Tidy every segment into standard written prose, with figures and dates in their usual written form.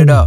up?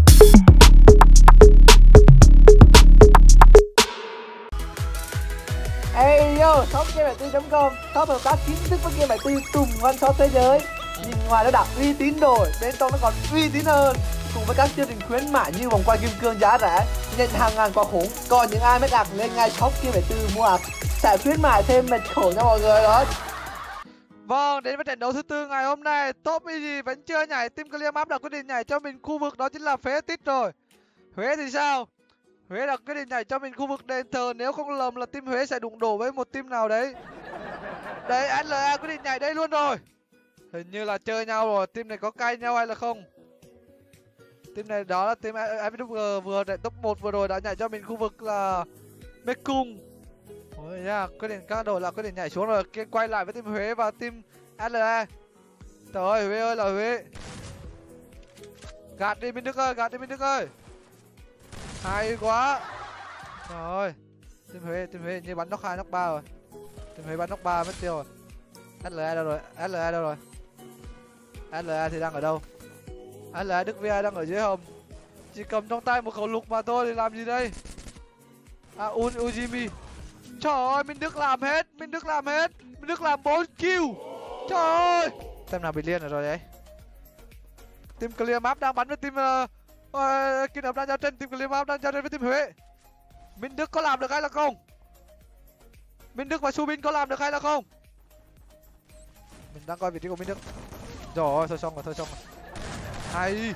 Hey yo, shop game7ty.com, shop hợp tác chính thức với game7ty cùng one shop thế giới. Nhìn ngoài nó đã uy tín rồi, bên trong nó còn uy tín hơn. Cùng với các chương trình khuyến mãi như vòng quay kim cương giá rẻ, nhận hàng ngàn quà khủng. Còn những ai make ạc lên ngay shop game7ty mua ạc sẽ khuyến mãi thêm mệt khổ cho mọi người đó. Vâng, đến với trận đấu thứ tư ngày hôm nay, Top Easy vẫn chưa nhảy, Team Clear Map đã quyết định nhảy cho mình khu vực đó chính là phế tích rồi. Huế thì sao? Huế đã quyết định nhảy cho mình khu vực đền thờ, nếu không lầm là team Huế sẽ đụng đổ với một team nào đấy. Đấy, LA quyết định nhảy đây luôn rồi. Hình như là chơi nhau rồi, team này có cay nhau hay là không? Team này đó là team FWG vừa tại top 1 vừa rồi đã nhảy cho mình khu vực là Mekong. Ôi nha, quyết định các đội là quyết định nhảy xuống rồi, kia quay lại với team Huế và team LA. Trời ơi, Huế ơi là Huế. Gạt đi Minh Đức ơi, gạt đi Minh Đức ơi. Hay quá. Trời ơi. Team Huế như bắn knock 2 knock 3 rồi. Team Huế bắn knock 3 mất tiêu rồi. LA đâu rồi? LA đâu rồi? LA thì đang ở đâu? LA Đức VI đang ở dưới hầm. Chỉ cầm trong tay một khẩu lục mà thôi thì làm gì đây? À Ujimi. Trời ơi, Minh Đức làm hết, Minh Đức làm hết. Minh Đức làm 4 kill. Trời ơi. Team nào bị liên rồi đấy? Team Clear Map đang bắn với team Kim Hợp đang giao tranh, team Clear Map đang giao tranh với team Huế. Minh Đức có làm được hay là không? Minh Đức và Subin có làm được hay là không? Mình đang coi vị trí của Minh Đức. Rồi, thôi xong rồi. Hay.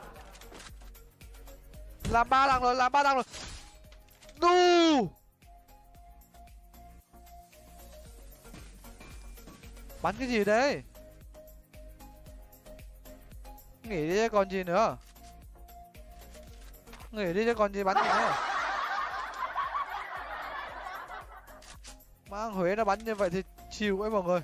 Làm 3 đằng rồi, Đu. Bắn cái gì đấy? Nghỉ đi chứ còn gì nữa. Nghỉ đi chứ còn gì bắn nữa. Mang Huế nó bắn như vậy thì chịu ấy mọi người.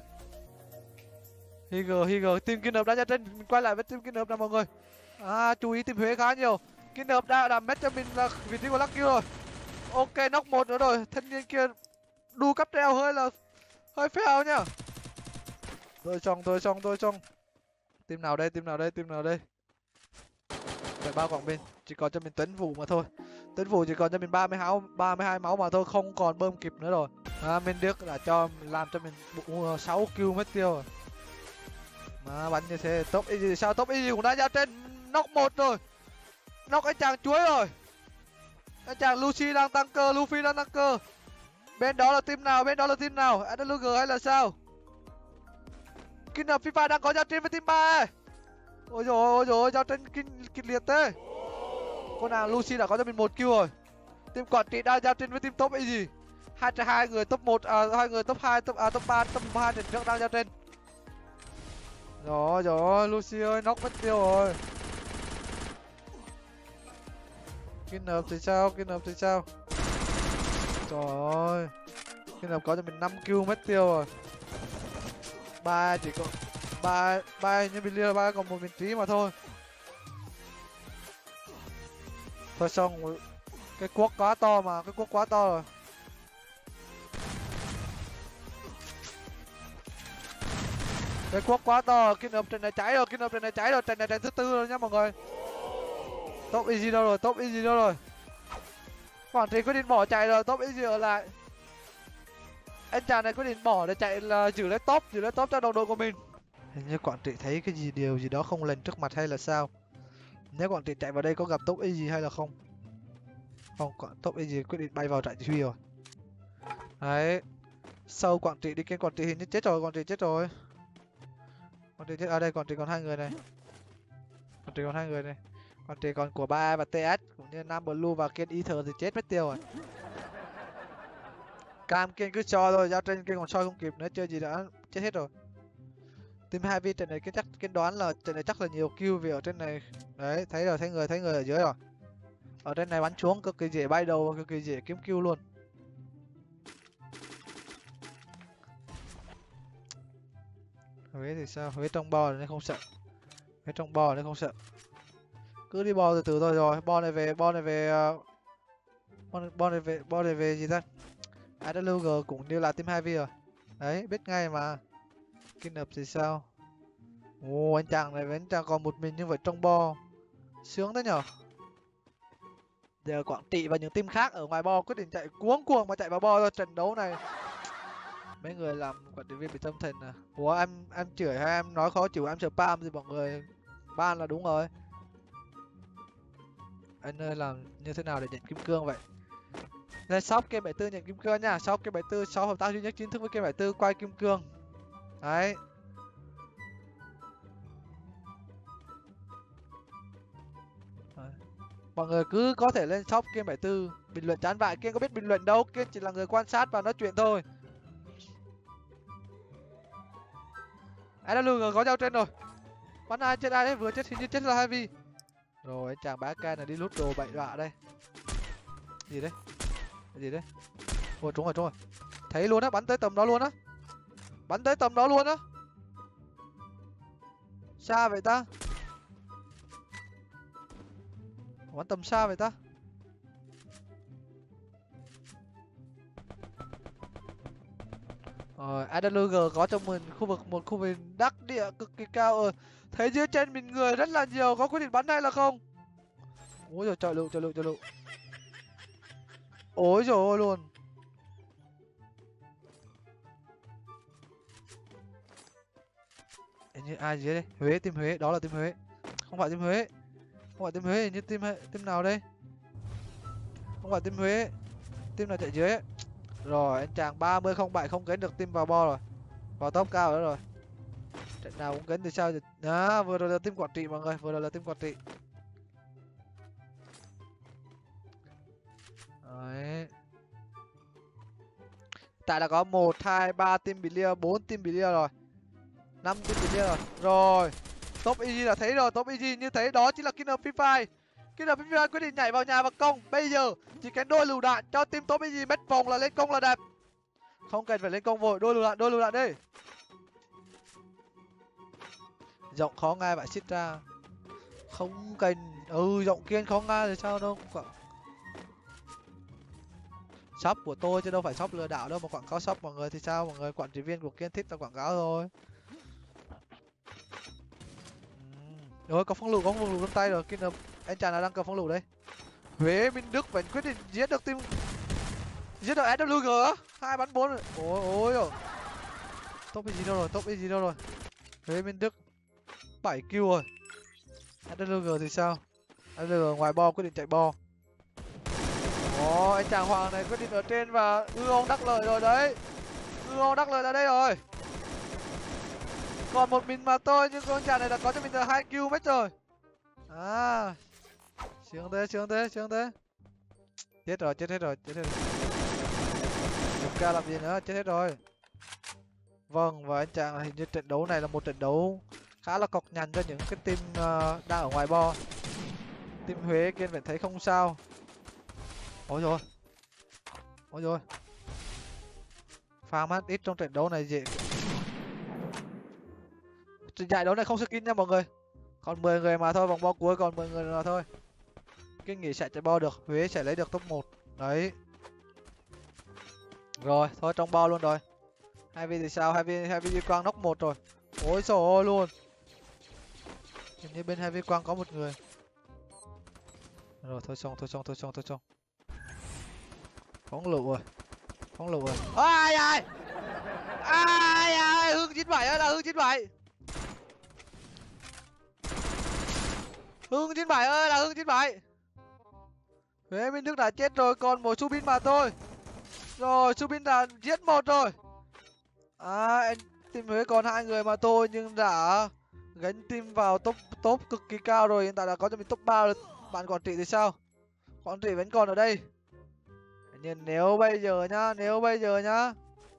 Hig team Kim Hợp đã ra trên, mình quay lại với team Kim Hợp nào mọi người. À, chú ý team Huế khá nhiều. Kim Hợp đã làm mất cho mình là vị trí của Lucky rồi. Ok, knock 1 nữa rồi. Thanh niên kia đu cắp treo hơi phèo nhá. Tôi xong. Team nào đây? Phải bao quảng bên, chỉ còn cho mình Tuấn Vũ mà thôi. Tuấn Vũ chỉ còn cho mình 32 máu mà thôi, không còn bơm kịp nữa rồi. Minh Đức đã làm cho mình 6 kill mất tiêu rồi. Mà bắn như thế, Top Easy sao? Top Easy cũng đã ra trên knock 1 rồi. Knock anh chàng chuối rồi. Anh chàng Luffy đang tăng cơ. Bên đó là team nào? AWG hay là sao? Kinh hợp FIFA đang có giao tranh với team 3. Ôi rồi giao tranh kịch liệt thế. Con nào Lucy đã có cho mình 1 kill rồi. Team Quảng Trị đang giao tranh với team Top Easy. Hai người top 1 hai người top 2 top 3 top 2 trận trước đang giao tranh. Rồi Lucy ơi, knock mất tiêu rồi. Kinh hợp thì sao? Trời ơi. Kinh hợp có cho mình 5 kill mất tiêu rồi. Chỉ có ba như bị lia, ba còn một vị trí mà thôi. Thôi xong, cái cuốc quá to rồi. Cái cuốc quá to, Kim Hợp trận này cháy rồi, trận này trận thứ tư rồi nha mọi người. Top Easy đâu rồi? Quảng Trị quyết định bỏ chạy rồi, Top Easy ở lại. Anh chàng này quyết định bỏ để chạy là giữ lấy top cho đồng đội của mình. Hình như Quảng Trị thấy cái điều gì đó không lành trước mặt hay là sao? Nếu Quảng Trị chạy vào đây có gặp Top Easy hay là không? Không, Top Easy quyết định bay vào trại chỉ huy rồi. Đấy. Sau Quảng Trị đi kia, Quảng Trị hình như chết rồi. Quảng Trị chết ở đây. Quảng Trị còn 2 người này. Quảng Trị còn của 3 và TS cũng như Nam Blue và Ken Ether thì chết mất tiêu rồi. Cam Ken cứ cho thôi, giao tranh Ken còn soi không kịp nữa, chơi gì đã chết hết rồi. Team 2v trận này cái đoán là trận này chắc là nhiều kill vì ở trên này. Đấy, thấy người ở dưới rồi. Ở trên này bắn xuống cực kỳ dễ bay đầu, cực kỳ dễ kiếm kill luôn. Huế thì sao? Huế trong bo nên không sợ. Cứ đi bo từ từ thôi rồi. Bo này về gì ta? AWG cũng như là team 2v rồi. Đấy, biết ngay mà. Kinh hợp thì sao? Ồ, anh chàng này còn một mình như vậy trong bo. Sướng thế nhở. Giờ Quảng Trị và những team khác ở ngoài bo quyết định chạy cuống cuồng mà chạy vào bo rồi. Trận đấu này mấy người làm quản trị viên bị tâm thần à. Ủa em chửi hay em nói khó chịu em spam thì mọi người ban là đúng rồi. Anh ơi làm như thế nào để nhận kim cương vậy? Lên shop game 74 nhận kim cương nha. Shop game 74 shop hợp tác duy nhất chính thức với game 74 quay kim cương. Đấy. Mọi người cứ có thể lên shop game 74 bình luận chán vại. Kiên có biết bình luận đâu, Kiên chỉ là người quan sát và nói chuyện thôi. AWG có nhau trên rồi. Bắn ai chết ai đấy, vừa chết hình như chết là Heavy. Rồi anh chàng bá ca này đi lút đồ bậy bạ đây. Gì đấy? Cái gì đấy? Ôi trúng rồi. Thấy luôn á, bắn tới tầm đó luôn á. Bắn tới tầm đó luôn á. Xa vậy ta? Bắn tầm xa vậy ta? Rồi, AWG có cho mình một khu vực đắc địa cực kỳ cao rồi. Thấy dưới trên mình người rất là nhiều, có quyết định bắn hay là không? Ôi rồi trời lụ. Ôi rồi ôi luôn. Hình như ai dưới đây? Huế, team Huế, đó là team Huế. Không phải team Huế. Hình như team nào đây? Không phải team Huế. Team nào chạy dưới ấy. Rồi anh chàng 3007 không kén được team vào bo rồi. Vào top cao nữa rồi. Trận nào cũng kén thì sao thì... Đó, vừa rồi là team Quảng Trị mọi người, Đấy. Tại là có 1, 2, 3 team Belia, 4 team Belia rồi. 5 team Belia rồi. Rồi. Top EG là thấy rồi, top EG như thế đó chính là Killer Free Fire. Killer Free Fire quyết định nhảy vào nhà và công. Bây giờ chỉ kén đôi lựu đạn cho team top EG mất vòng là lên công là đẹp. Không cần phải lên công vội, đôi lựu đạn đi. Giọng khó nghe vậy xít ra. Không cần. Giọng Kiên khó nghe thì sao đâu. Shop của tôi chứ đâu phải shop lừa đảo đâu mà quảng cáo shop mọi người thì sao? Mọi người quản trị viên của Kiên thích là quảng cáo thôi. Rồi có phong lục trong tay rồi. Kiên anh chàng nào đang cầm phong lục đây? Huế Minh Đức vẫn quyết định giết được team, giết được SWG á. 2 bắn 4 rồi. Ôi rồi. Top gì đâu rồi? Huế Minh Đức 7 kill rồi. SWG thì sao? SWG ngoài bo quyết định chạy bo. Anh chàng Hoàng này quyết định ở trên và ngư ông đắc lợi rồi đấy. Ngư ông đắc lợi là đây rồi. Còn một mình mà tôi nhưng con chàng này đã có cho mình được 2 kill mất rồi. À. Sướng thế. Chết hết rồi. Đừng ca làm gì nữa, chết hết rồi. Vâng, và anh chàng hình như trận đấu này là một trận đấu khá là cọc nhằn cho những cái team đang ở ngoài bo. Team Huế Kiên vẫn thấy không sao. Ôi rồi. Pha mắt ít trong trận đấu này dễ. Giải đấu này không skin nha mọi người. Còn 10 người mà thôi, vòng bo cuối còn 10 người mà thôi. Kiên nghĩ sẽ chạy bo được, Huế sẽ lấy được top 1. Đấy. Rồi, thôi trong bo luôn rồi. Heavy thì sao? Heavy đi quang knock 1 rồi. Ôi trời ơi luôn. Hình như bên Heavy quang có một người. Rồi thôi xong. Phóng lựu rồi. Ai Hưng 97 ơi, là Hưng 97. Hưng 97 ơi, là Hưng 97. Huế Minh Đức đã chết rồi, còn một Subin mà thôi. Rồi Subin đã giết 1 rồi. Anh team Huế còn 2 người mà thôi nhưng đã gánh team vào top cực kỳ cao rồi. Hiện tại đã có cho mình top 3 rồi. Bạn Quảng Trị thì sao? Quảng Trị vẫn còn ở đây. Nhưng nếu bây giờ nhá.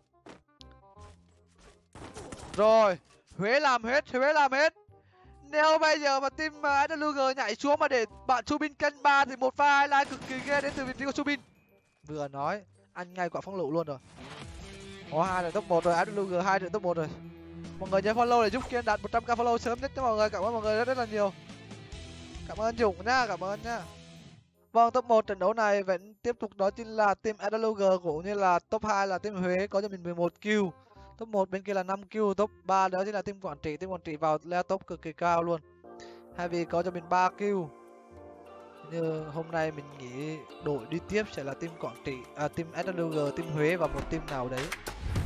Rồi, Huế làm hết. Nếu bây giờ mà team AWG nhảy xuống mà để bạn Subin cân 3 thì một pha highlight cực kỳ ghê đến từ vị trí của Subin. Vừa nói, ăn ngay quả phóng lựu luôn rồi. Có 2 là top 1 rồi, AWG 2 là top 1 rồi. Mọi người nhớ follow để giúp Kiên đạt 100k follow sớm nhất cho mọi người. Cảm ơn mọi người rất là nhiều. Cảm ơn Dũng nhá, Vâng, top 1 trận đấu này vẫn tiếp tục đó chính là team AWG cũng như là top 2 là team Huế có cho mình 11 kill. Top 1 bên kia là 5 kill, top 3 đó chính là team Quảng Trị vào leo top cực kỳ cao luôn. Heavy có cho mình 3 kill. như hôm nay mình nghĩ đội đi tiếp sẽ là team Quảng Trị, team SWG, team Huế và một team nào đấy.